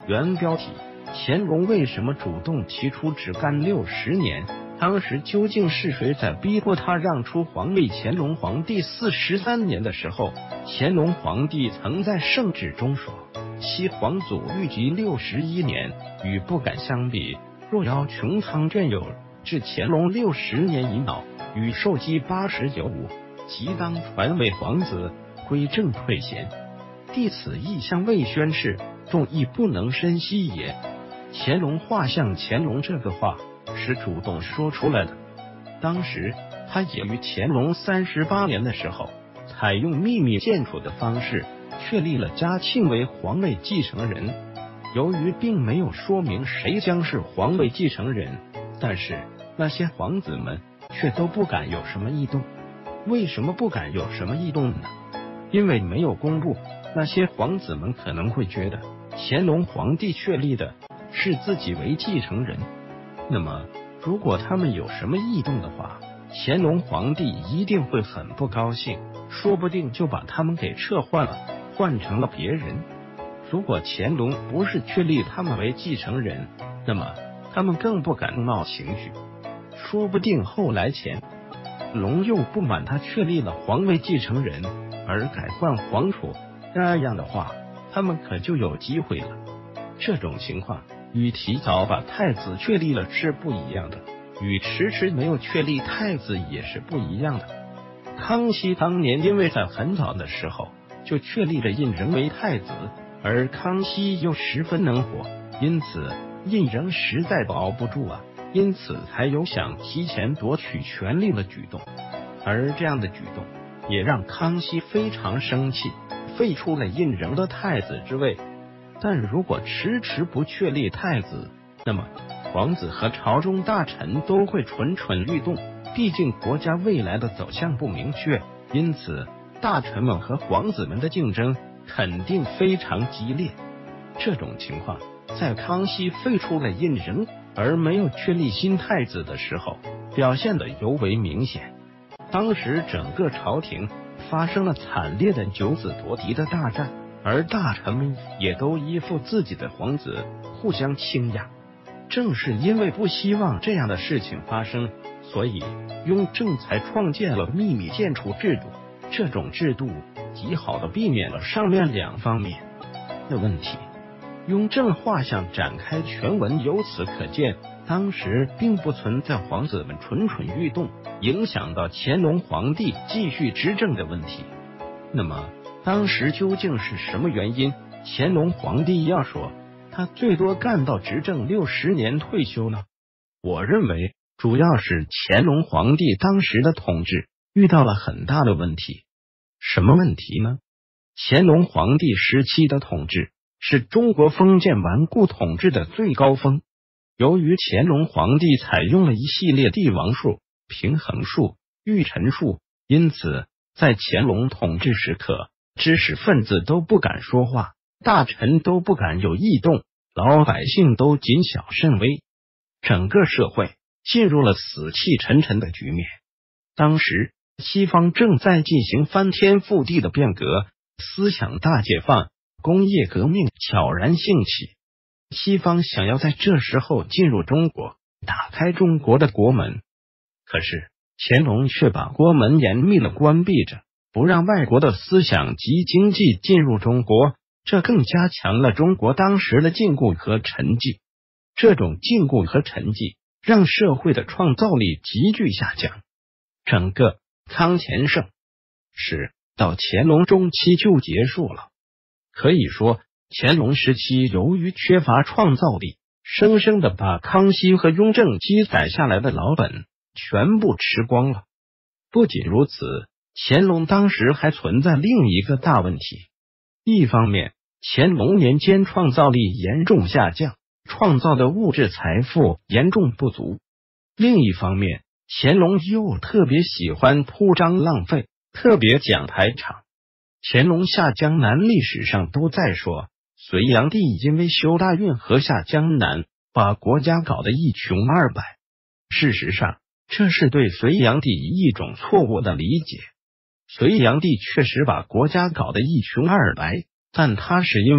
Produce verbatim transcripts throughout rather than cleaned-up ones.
原标题：乾隆为什么主动提出只干六十年？当时究竟是谁在逼迫他让出皇位？乾隆皇帝四十三年的时候，乾隆皇帝曾在圣旨中说，其皇祖御及六十一年，与不敢相比。若要穷苍眷有，至乾隆六十年已老，与寿基八十有五，即当传位皇子，归正退贤。弟此意向未宣誓，众亦不能深悉也。乾隆画像乾隆这个话是主动说出来的。当时他也于乾隆三十八年的时候，采用秘密建储的方式确立了嘉庆为皇位继承人。由于并没有说明谁将是皇位继承人，但是那些皇子们却都不敢有什么异动。为什么不敢有什么异动呢？因为没有公布，那些皇子们可能会觉得乾隆皇帝确立的是自己为继承人。那么如果他们有什么异动的话，乾隆皇帝一定会很不高兴，说不定就把他们给撤换了，换成了别人。如果乾隆不是确立他们为继承人，那么他们更不敢闹情绪，说不定后来乾隆又不满他确立了皇位继承人而改换皇储，那样的话他们可就有机会了。这种情况与提早把太子确立了是不一样的，与迟迟没有确立太子也是不一样的。康熙当年因为在很早的时候就确立了胤禛为太子，而康熙又十分能活，因此胤禛实在保不住啊，因此才有想提前夺取权力的举动。而这样的举动也让康熙非常生气，废除了胤禛的太子之位。但如果迟迟不确立太子，那么皇子和朝中大臣都会蠢蠢欲动，毕竟国家未来的走向不明确，因此大臣们和皇子们的竞争肯定非常激烈。这种情况在康熙废除了胤禛而没有确立新太子的时候表现得尤为明显。当时整个朝廷发生了惨烈的九子夺嫡的大战，而大臣们也都依附自己的皇子，互相倾轧。正是因为不希望这样的事情发生，所以雍正才创建了秘密建储制度。这种制度极好的避免了上面两方面的问题。雍正画像展开全文，由此可见，当时并不存在皇子们蠢蠢欲动，影响到乾隆皇帝继续执政的问题。那么当时究竟是什么原因，乾隆皇帝要说他最多干到执政六十年退休呢？我认为主要是乾隆皇帝当时的统治遇到了很大的问题。什么问题呢？乾隆皇帝时期的统治是中国封建顽固统治的最高峰。由于乾隆皇帝采用了一系列帝王术、平衡术、御臣术，因此在乾隆统治时刻，知识分子都不敢说话，大臣都不敢有异动，老百姓都谨小慎微，整个社会进入了死气沉沉的局面。当时西方正在进行翻天覆地的变革，思想大解放，工业革命悄然兴起。西方想要在这时候进入中国，打开中国的国门，可是乾隆却把国门严密的关闭着，不让外国的思想及经济进入中国，这更加强了中国当时的禁锢和沉寂。这种禁锢和沉寂让社会的创造力急剧下降。整个康乾盛世到乾隆中期就结束了。可以说乾隆时期由于缺乏创造力，生生的把康熙和雍正积攒下来的老本全部吃光了。不仅如此，乾隆当时还存在另一个大问题。一方面，乾隆年间创造力严重下降，创造的物质财富严重不足。另一方面，乾隆又特别喜欢铺张浪费，特别讲排场。乾隆下江南历史上都在说，隋炀帝因为修大运河下江南，把国家搞得一穷二白。事实上，这是对隋炀帝一种错误的理解。隋炀帝确实把国家搞得一穷二白，但他是因为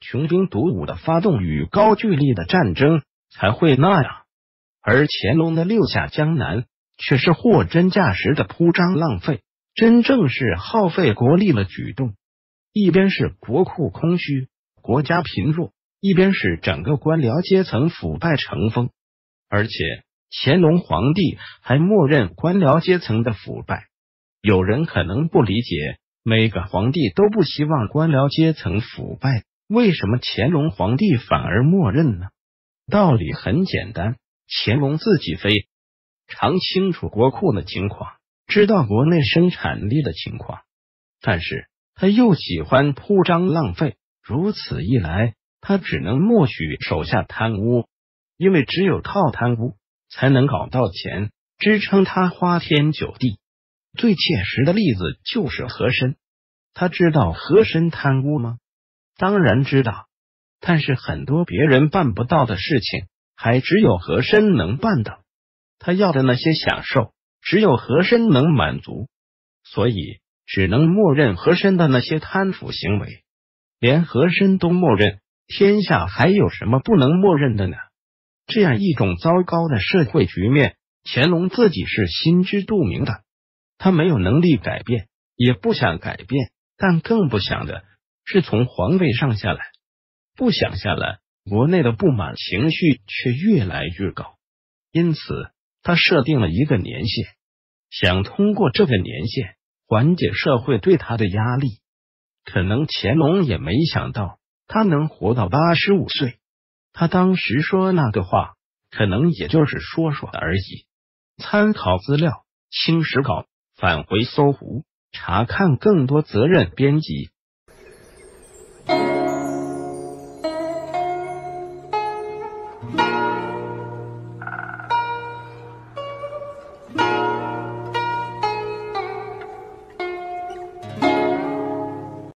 穷兵黩武的发动与高句丽的战争才会那样，而乾隆的六下江南却是货真价实的铺张浪费，真正是耗费国力的举动。一边是国库空虚，国家贫弱，一边是整个官僚阶层腐败成风，而且乾隆皇帝还默认官僚阶层的腐败。有人可能不理解，每个皇帝都不希望官僚阶层腐败，为什么乾隆皇帝反而默认呢？道理很简单，乾隆自己非常清楚国库的情况，知道国内生产力的情况，但是他又喜欢铺张浪费，如此一来，他只能默许手下贪污，因为只有靠贪污才能搞到钱，支撑他花天酒地。最切实的例子就是和珅。他知道和珅贪污吗？当然知道，但是很多别人办不到的事情，还只有和珅能办到。他要的那些享受，只有和珅能满足，所以只能默认和珅的那些贪腐行为。连和珅都默认，天下还有什么不能默认的呢？这样一种糟糕的社会局面，乾隆自己是心知肚明的。他没有能力改变，也不想改变，但更不想的是从皇位上下来。不想下来，国内的不满情绪却越来越高。因此他设定了一个年限，想通过这个年限缓解社会对他的压力。可能乾隆也没想到他能活到八十五岁。他当时说那个话，可能也就是说说而已。参考资料：清史稿，返回搜狐，查看更多责任编辑。